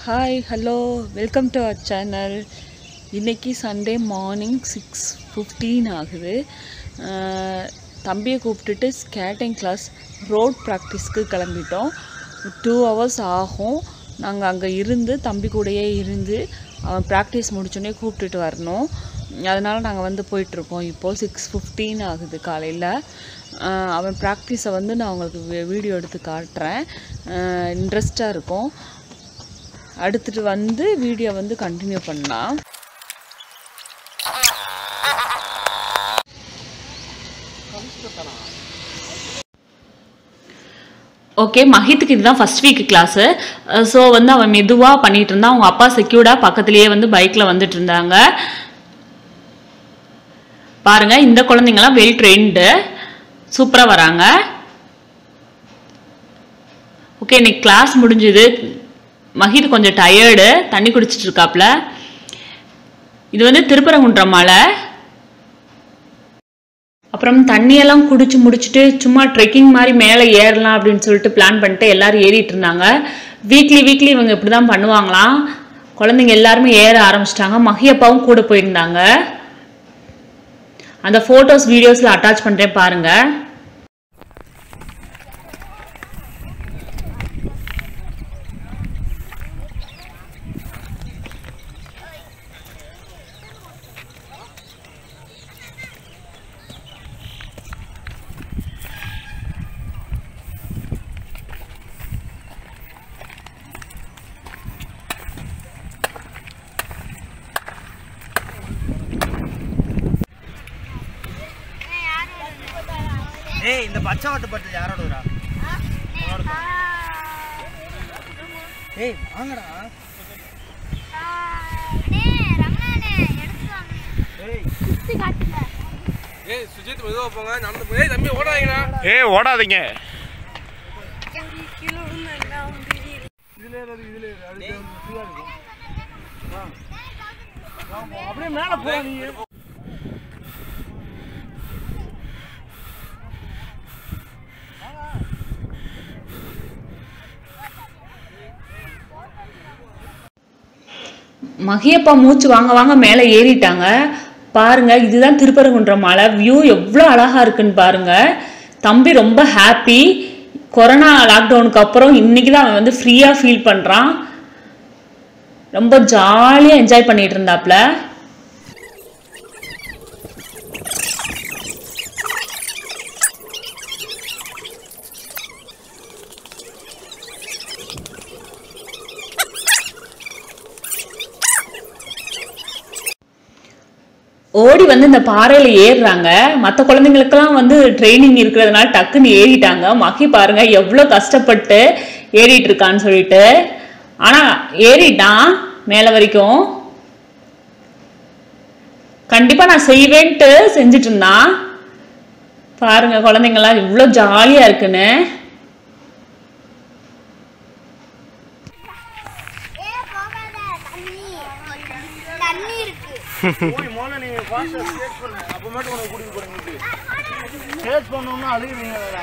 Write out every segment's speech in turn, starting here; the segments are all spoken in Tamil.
Hi, hello, welcome to our channel. இன்னைக்கு சண்டே மார்னிங் 6:15 ஆகுது. தம்பியை கூப்பிட்டுட்டு ஸ்கேட்டிங் கிளாஸ் ரோட் ப்ராக்டிஸ்க்கு கிளம்பிட்டோம். 2 hours ஆகும். நாங்கள் அங்கே இருந்து தம்பி கூடயே இருந்து அவன் ப்ராக்டிஸ் முடிச்சோடனே கூப்பிட்டுட்டு வரணும். அதனால் நாங்கள் போயிட்டுருக்கோம். இப்போது 6:15 ஆகுது காலையில். அவன் ப்ராக்டிஸை நான் உங்களுக்கு வீடியோ எடுத்து காட்டுறேன். இன்ட்ரெஸ்டாக இருக்கும். அடுத்துட்டு வீடியோ கண்டினியூ பண்ணலாம். ஓகே, மஹித்துக்கு இதுதான் ஃபர்ஸ்ட் வீக் கிளாஸு. ஸோ அவன் மெதுவாக பண்ணிட்டு இருந்தான். அவங்க அப்பா செக்யூர்டாக பக்கத்துலேயே பைக்கில் வந்துட்டு இருந்தாங்க. பாருங்க, இந்த குழந்தைங்களாம் வெல் ட்ரெயின்டு, சூப்பராக வராங்க. ஓகே, இன்னைக்கு கிளாஸ் முடிஞ்சுது. மஹித் கொஞ்சம் டயர்டு, தண்ணி குடிச்சிட்டு இருக்காப்ல. இது திருப்பரங்குன்றம் மலை. அப்புறம் தண்ணியெல்லாம் குடிச்சு முடிச்சுட்டு சும்மா ட்ரெக்கிங் மாதிரி மேலே ஏறலாம் அப்படின்னு சொல்லிட்டு பிளான் பண்ணிட்டு எல்லாரும் ஏறிட்டு இருந்தாங்க. வீக்லி இவங்க இப்படி தான் பண்ணுவாங்களாம். குழந்தைங்க எல்லாருமே ஏற ஆரம்பிச்சிட்டாங்க. மஹியப்பாவும் கூட போயிருந்தாங்க. அந்த ஃபோட்டோஸ் வீடியோஸில் அட்டாச் பண்ணுறேன் பாருங்க. ஏய், இந்த பச்சை வாட்டு பட்டு யாரோடா? ஏய், வாங்கடா. ஏய், சுத்தி காட்டுங்க. ஏய், சுஜித் மெதுவா போங்க. நடந்து போய். ஏய், தம்பி ஓடாதீங்கடா. ஏய், ஓடாதீங்க. இதுல அது ஃப்ரீயா இருக்கும். அப்படியே மேல போ நீ. மஹியப்பா மூச்சு வாங்க மேலே ஏறிட்டாங்க. பாருங்க, இதுதான் திருப்பரங்குன்றம் மலை. வியூ எவ்வளோ அழகா இருக்குன்னு பாருங்க. தம்பி ரொம்ப ஹாப்பி. கொரோனா லாக்டவுனுக்கு அப்புறம் இன்னைக்கு தான் அவன் ஃப்ரீயாக ஃபீல் பண்ணுறான். ரொம்ப ஜாலியாக என்ஜாய் பண்ணிட்டு இருந்தாப்ல. ஓடி இந்த பாறையில ஏறுறாங்க. மற்ற குழந்தைங்களுக்கெல்லாம் ட்ரைனிங் இருக்கிறதுனால டக்குன்னு ஏறிட்டாங்க. மகி பாருங்க எவ்வளோ கஷ்டப்பட்டு ஏறிட்டு இருக்கான்னு சொல்லிட்டு. ஆனா ஏறிட்டான் மேல வரைக்கும். கண்டிப்பா நான் செய்வேன்ட்டு செஞ்சுட்டு இருந்தான். பாருங்க குழந்தைங்களாம் இவ்வளோ ஜாலியா இருக்குன்னு. போய் மோன நீ ஃபாஸ்டா ஸ்கேட் பண்ணு. அப்ப மட்டும் உனக்கு கூட்டிட்டு போறேன். நீ ஸ்கேட் பண்ணனும்னா அழுகுவீங்கடா.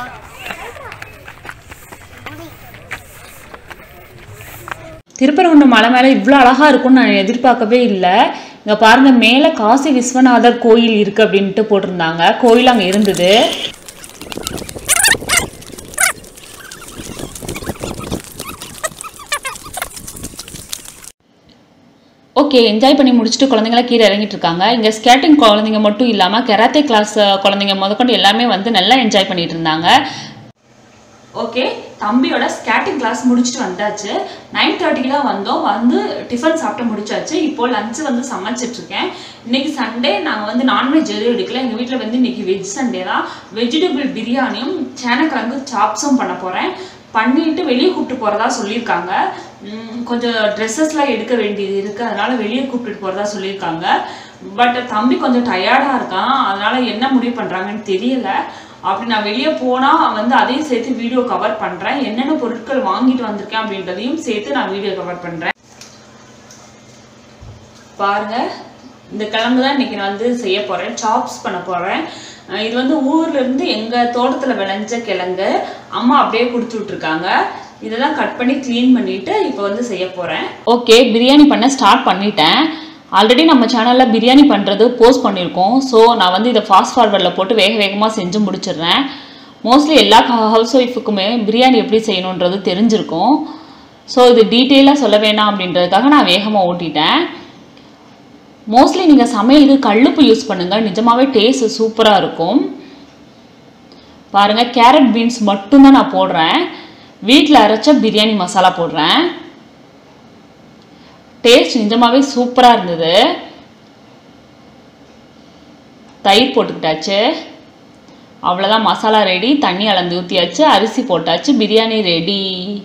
திருப்பரங்குன்றம் மலை மேலே இவ்வளோ அழகா இருக்கும்னு நான் எதிர்பார்க்கவே இல்லை. இங்க பாருங்க, மேலே காசி விஸ்வநாதர் கோயில் இருக்கு அப்படின்ட்டு போட்டிருந்தாங்க. கோயில் அங்கே இருந்தது. ஓகே, என்ஜாய் பண்ணி முடிச்சுட்டு குழந்தைங்களாம் கீழே இறங்கிட்டு இருக்காங்க. இங்கே ஸ்கேட்டிங் குழந்தைங்க மட்டும் இல்லாமல் கராத்தே கிளாஸ் குழந்தைங்க முதற்கொண்டு எல்லாமே நல்லா என்ஜாய் பண்ணிட்டு இருந்தாங்க. ஓகே, தம்பியோட ஸ்கேட்டிங் கிளாஸ் முடிச்சுட்டு வந்தாச்சு. 9:30 தான் வந்தோம். டிஃபன் சாப்பிட்டு முடிச்சாச்சு. இப்போ லஞ்சு சமைச்சிட்டு இருக்கேன். இன்னைக்கு சண்டே. நாங்கள் நான்வெஜ் எதுவும் எடுக்கல. எங்கள் வீட்டில் இன்னைக்கு வெஜ் சண்டே தான். வெஜிடபிள் பிரியாணியும் சேனக்கிழங்கு சாப்ஸும் பண்ண போகிறேன். பண்ணிட்டு வெளியே கூப்பிட்டு போகிறதா சொல்லியிருக்காங்க. கொஞ்சம் ட்ரெஸ்ஸஸ்லாம் எடுக்க வேண்டியது இருக்குது. அதனால வெளியே கூப்பிட்டு போகிறதா சொல்லியிருக்காங்க. பட் தம்பி கொஞ்சம் டயர்டாக இருக்கான். அதனால என்ன முடிவு பண்ணுறாங்கன்னு தெரியல. அப்படி நான் வெளியே போனால் அதையும் சேர்த்து வீடியோ கவர் பண்ணுறேன். என்னென்ன பொருட்கள் வாங்கிட்டு வந்திருக்கேன் அப்படின்றதையும் சேர்த்து நான் வீடியோ கவர் பண்ணுறேன். பாருங்க, இந்த கிழங்கு தான் இன்னைக்கு நான் செய்ய போகிறேன். சாப்ஸ் பண்ண போகிறேன். இது ஊர்ல இருந்து எங்க தோட்டத்துல விளைஞ்ச கிழங்கு அம்மா அப்படியே கொடுத்து விட்டுருக்காங்க. இதெல்லாம் கட் பண்ணி க்ளீன் பண்ணிவிட்டு இப்போ வந்து செய்ய போகிறேன். ஓகே, பிரியாணி பண்ண ஸ்டார்ட் பண்ணிட்டேன். ஆல்ரெடி நம்ம சேனலில் பிரியாணி பண்ணுறது போஸ்ட் பண்ணியிருக்கோம். ஸோ நான் வந்து இதை ஃபாஸ்ட் ஃபார்வர்டில் போட்டு வேகமாக செஞ்சு முடிச்சிடுறேன். மோஸ்ட்லி எல்லா ஹவுஸ் ஒய்ஃபுக்குமே பிரியாணி எப்படி செய்யணுன்றது தெரிஞ்சிருக்கும். ஸோ இது டீட்டெயிலாக சொல்ல வேணாம் அப்படின்றதுக்காக நான் வேகமாக ஓட்டிட்டேன். மோஸ்ட்லி நீங்கள் சமையலுக்கு கல்லுப்பு யூஸ் பண்ணுங்கள், நிஜமாகவே டேஸ்ட் சூப்பராக இருக்கும். பாருங்கள், கேரட் பீன்ஸ் மட்டும்தான் நான் போடுறேன். வீட்டில் அரைச்ச பிரியாணி மசாலா போடுறேன். டேஸ்ட் நிஜமாகவே சூப்பராக இருந்தது. தயிர் போட்டுக்கிட்டாச்சு. அவ்வளோதான், மசாலா ரெடி. தண்ணி அளந்து ஊற்றியாச்சு, அரிசி போட்டாச்சு, பிரியாணி ரெடி.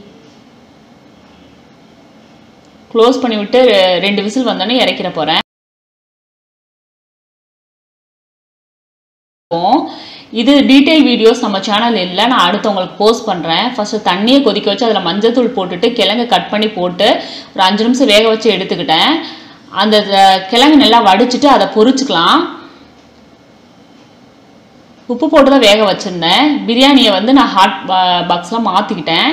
க்ளோஸ் பண்ணிவிட்டு 2 விசில் வந்தோடனே இறக்கிற போகிறேன். இது டீட்டெயில் வீடியோஸ் நம்ம சேனல் இல்லை, நான் அடுத்து உங்களுக்கு போஸ்ட் பண்ணுறேன். ஃபஸ்ட்டு தண்ணியை கொதிக்க வச்சு அதில் மஞ்சள் தூள் போட்டுட்டு கிழங்கு கட் பண்ணி போட்டு ஒரு 5 நிமிஷம் வேக வச்சு எடுத்துக்கிட்டேன். அந்த கிழங்கு நல்லா வடிச்சிட்டு அதை பொரிச்சுக்கலாம். உப்பு போட்டு தான் வேக வச்சுருந்தேன். பிரியாணியை வந்து நான் ஹாட் பாக்ஸில் மாற்றிக்கிட்டேன்.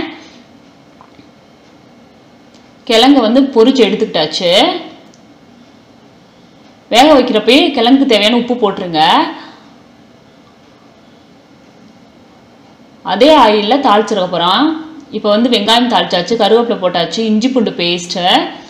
கிழங்கு வந்து பொரிச்சு எடுத்துக்கிட்டாச்சு. வேக வைக்கிறப்பயே கிழங்குக்கு தேவையான உப்பு போட்டுருங்க. அதே ஆயிலில் தாளிச்சிருக்க போகிறோம். இப்போ வந்து வெங்காயம் தாளிச்சாச்சு, கருவேப்பிலை போட்டாச்சு, இஞ்சி பூண்டு பேஸ்ட்டு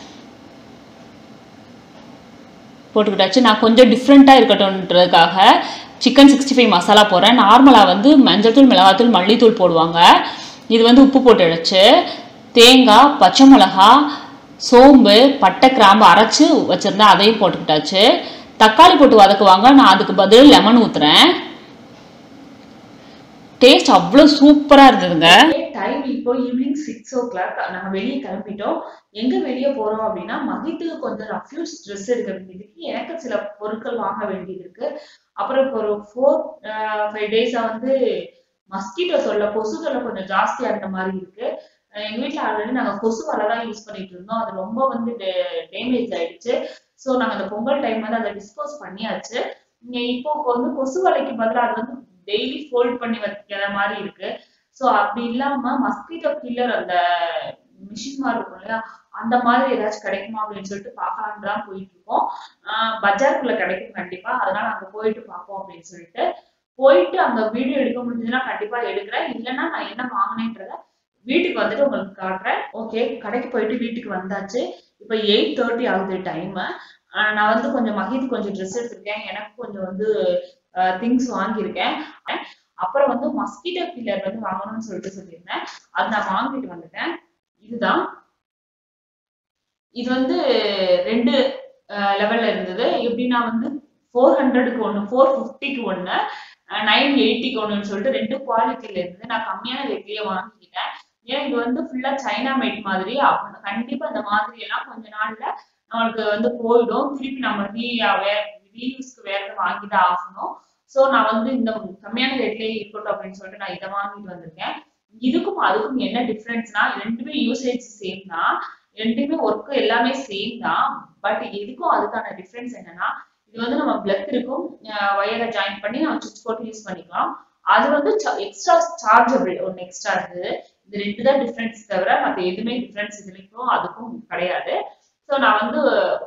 போட்டுக்கிட்டாச்சு. நான் கொஞ்சம் டிஃப்ரெண்ட்டாக இருக்கட்டும்ன்றதுக்காக சிக்கன் 65 மசாலா போடுறேன். நார்மலாக வந்து மஞ்சள் தூள், மிளகாத்தூள், மல்லித்தூள் போடுவாங்க. இது வந்து உப்பு போட்டுடுச்சு. தேங்காய், பச்சை மிளகா, சோம்பு, பட்டை, கிராம்பு அரைச்சி வச்சுருந்தேன், அதையும் போட்டுக்கிட்டாச்சு. தக்காளி போட்டு வதக்குவாங்க, நான் அதுக்கு பதில் லெமன் ஊற்றுறேன். டேஸ்ட் அவ்வளோ சூப்பராக இருந்ததுங்க. டைம் இப்போ ஈவினிங் 6 o'clock. நாங்கள் வெளியே கிளம்பிட்டோம். எங்கே வெளியே போகிறோம் அப்படின்னா, மகித்துக்கு கொஞ்சம் ரஃப்யூஸ் ட்ரெஸ் எடுக்க வேண்டியதுக்கு, எனக்கு சில பொருட்கள் வாங்க வேண்டியது இருக்கு. அப்புறம் இப்போ ஒரு 4-5 டேஸாக வந்து மஸ்கிட்டோ கொசு தொல்லை கொஞ்சம் ஜாஸ்தியாக இருந்த மாதிரி இருக்கு. எங்கள் வீட்டில் ஆல்ரெடி நாங்கள் கொசு வலை தான் யூஸ் பண்ணிட்டு இருந்தோம். அது ரொம்ப வந்து டேமேஜ் ஆயிடுச்சு. ஸோ நாங்கள் அந்த பொங்கல் டைம் வந்து அதை டிஸ்போஸ் பண்ணியாச்சு. இப்போ வந்து கொசு வலைக்கு பதிலாக அது வந்து டெய்லி ஃபோல்ட் பண்ணி வைக்கிற மாதிரி இருக்கு. ஸோ அப்படி இல்லாம மஸ்கிட்டோ கில்லர் அந்த மிஷின் மாதிரி இருக்கும் இல்லையா, அந்த மாதிரி ஏதாச்சும் கிடைக்குமா அப்படின்னு சொல்லிட்டு பார்க்கலான்னு தான் போயிட்டு இருக்கோம். பஜாருக்குள்ள கிடைக்கும் கண்டிப்பா, அதனால அங்க போயிட்டு பார்ப்போம் அப்படின்னு சொல்லிட்டு போயிட்டு அங்க வீடியோ எடுக்க முடிஞ்சதுன்னா கண்டிப்பா எடுக்கிறேன். இல்லைன்னா நான் என்ன வாங்கினேன்றத வீட்டுக்கு வந்துட்டு உங்களுக்கு காட்டுறேன். ஓகே, கடைக்கு போயிட்டு வீட்டுக்கு வந்தாச்சு. இப்போ 8:30 ஆகுது டைம். நான் வந்து கொஞ்சம் மகித் கொஞ்சம் ட்ரெஸ் எடுத்திருக்கேன், எனக்கு கொஞ்சம் வந்து திங்ஸ் வாங்கியிருக்கேன். அப்புறம் வந்து மஸ்கிட்டோ கில்லர் வந்து வாங்கணும்னு சொல்லிட்டு சொல்லியிருந்தேன், அது நான் வாங்கிட்டு வந்துட்டேன். இதுதான், இது வந்து 2 லெவல்ல இருந்தது. எப்படின்னா வந்து 400க்கு ஒன்று, 450க்கு ஒன்று, 980க்கு ஒன்றுன்னு சொல்லிட்டு 2 குவாலிட்டியில இருந்தது. நான் கம்மியான ரேட்லயே வாங்கிக்கிட்டேன். ஏன்னா இது வந்து ஃபுல்லா சைனா மேட் மாதிரி. கண்டிப்பா இந்த மாதிரி எல்லாம் கொஞ்ச நாள்ல நம்மளுக்கு வந்து போயிடும். திருப்பி நம்ம ரீயூஸ்க்கு வேற வாங்கிதான் ஆகணும். ஸோ நான் வந்து இந்த கம்மியான ரேட்லயே இருக்கட்டும் அப்படின்னு சொல்லிட்டு நான் இதை வாங்கிட்டு வந்திருக்கேன். இதுக்கும் அதுக்கும் என்ன டிஃபரன்ஸ்னா, ரெண்டுமே யூசேஜ் சேம் தான், ரெண்டுமே ஒர்க்கு எல்லாமே சேம் தான். பட் இதுக்கும் அதுக்கான டிஃபரன்ஸ் என்னன்னா, இது வந்து நம்ம பிளக் இருக்கும், வயரை ஜாயின் பண்ணி நம்ம சுவிட்ச் போட்டு யூஸ் பண்ணிக்கலாம். அது வந்து எக்ஸ்ட்ரா சார்ஜபிள் ஒன்று எக்ஸ்ட்ரா இருக்குது. இது 2 தான் டிஃபரன்ஸ் தவிர மற்ற எதுவுமே டிஃபரன்ஸ் இதுக்கும் அதுக்கும் கிடையாது. ஸோ நான் வந்து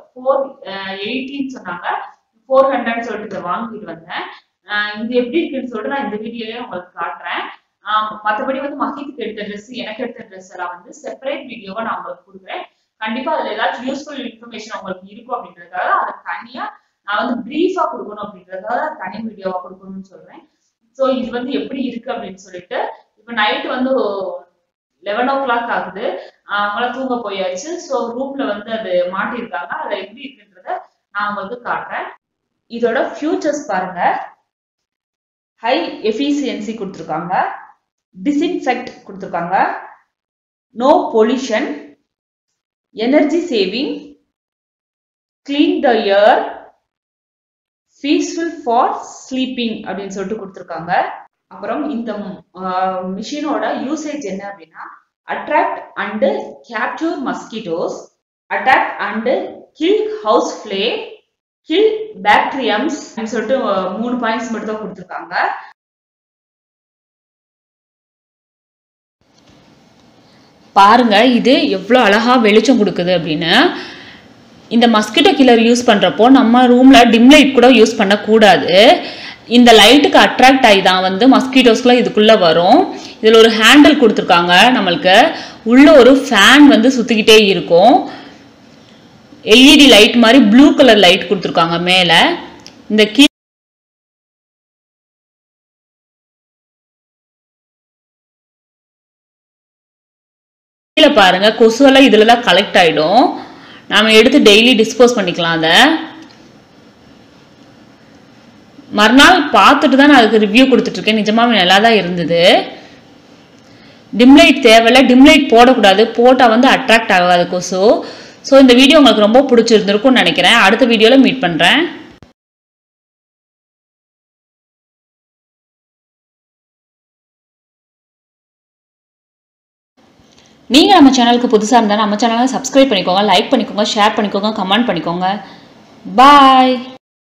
480 சொன்னாங்க, 400 சொல்லிட்டு இதை வாங்கிட்டு வந்தேன். இது எப்படி இருக்குன்னு சொல்லிட்டு நான் இந்த வீடியோலயே உங்களுக்கு காட்டுறேன். மற்றபடி வந்து மகித்துக்கு எடுத்த ட்ரெஸ், எனக்கு எடுத்த ட்ரெஸ் எல்லாம் வந்து செப்பரேட் வீடியோவா நான் உங்களுக்கு கொடுக்குறேன். கண்டிப்பா அதுல ஏதாச்சும் யூஸ்ஃபுல் இன்ஃபர்மேஷன் உங்களுக்கு இருக்கும் அப்படின்றதுக்காக அதை தனியா நான் வந்து பிரீஃபா கொடுக்கணும் அப்படின்றதுக்காக தனி வீடியோவா கொடுக்கணும்னு சொல்றேன். ஸோ இது வந்து எப்படி இருக்கு அப்படின்னு சொல்லிட்டு, இப்போ நைட் வந்து 11 o'clock ஆகுது. அவங்கள தூங்க போயாச்சு. ஸோ ரூம்ல வந்து அது மாட்டிருக்காங்க. அதை எப்படி இருக்குன்றத நான் உங்களுக்கு காட்டுறேன். இதோட ஃபியூச்சர்ஸ் பாருங்க. ஹை எஃபிஷியன்சி கொடுத்துருக்காங்க, டிஸ்இன்ஃபெக்ட் கொடுத்துருக்காங்க, no pollution, energy saving, clean the air, peaceful for sleeping அப்படின்னு சொல்லிட்டு கொடுத்துருக்காங்க. அப்புறம் இந்த மிஷினோட யூசேஜ் என்ன அப்படின்னா, attract and capture mosquitoes, attack and kill house fly, kill bacteriums அப்படின்னு சொல்லிட்டு 3 பாயிண்ட்ஸ் மட்டும் தான் கொடுத்துருக்காங்க. பாருங்க இது எவ்வளோ அழகா வெளிச்சம் கொடுக்குது அப்படின்னு. இந்த மஸ்கிட்டோ கில்லர் யூஸ் பண்ணுறப்போ நம்ம ரூமில் டிம் லைட் கூட யூஸ் பண்ணக்கூடாது. இந்த லைட்டுக்கு அட்ராக்ட் ஆகி தான் வந்து மஸ்கிட்டோஸ்க்குலாம் இதுக்குள்ளே வரும். இதில் ஒரு ஹேண்டில் கொடுத்துருக்காங்க நம்மளுக்கு. உள்ள ஒரு ஃபேன் வந்து சுற்றிக்கிட்டே இருக்கும். எல்இடி லைட் மாதிரி ப்ளூ கலர் லைட் கொடுத்துருக்காங்க மேலே. இந்த கீழே பாருங்க கொசுவெல்லாம் இதில் தான் கலெக்ட் ஆகிடும். நாம் எடுத்து டெய்லி டிஸ்போஸ் பண்ணிக்கலாம். அதை மறுநாள் பார்த்துட்டு தான் நான் அதுக்கு ரிவ்யூ கொடுத்துட்ருக்கேன். நிஜமாவே நல்லா தான் இருந்தது. டிம்லைட் தேவையில்லை, டிம்லைட் போடக்கூடாது, போட்டால் வந்து அட்ராக்ட் ஆகாது கொசு. ஸோ இந்த வீடியோ உங்களுக்கு ரொம்ப பிடிச்சிருந்துருக்கும்னு நினைக்கிறேன். அடுத்த வீடியோவில் மீட் பண்ணுறேன். நீங்கள் நம்ம சேனலுக்கு புதுசாக இருந்தால் நம்ம சேனலை சப்ஸ்கிரைப் பண்ணிக்கோங்க, லைக் பண்ணிக்கோங்க, ஷேர் பண்ணிக்கோங்க, கமெண்ட் பண்ணிக்கோங்க. பாய்.